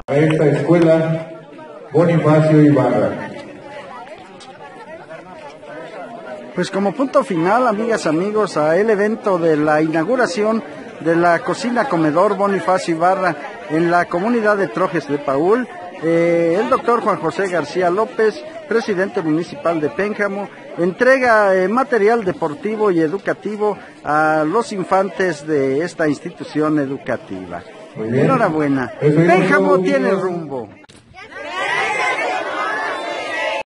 A esta escuela, Bonifacio Ibarra. Pues como punto final, amigas, amigos, a el evento de la inauguración de la cocina comedor Bonifacio Ibarra en la comunidad de Trojes de Paúl, el doctor Juan José García López, presidente municipal de Pénjamo, entrega material deportivo y educativo a los infantes de esta institución educativa. Enhorabuena, Pénjamo tiene rumbo.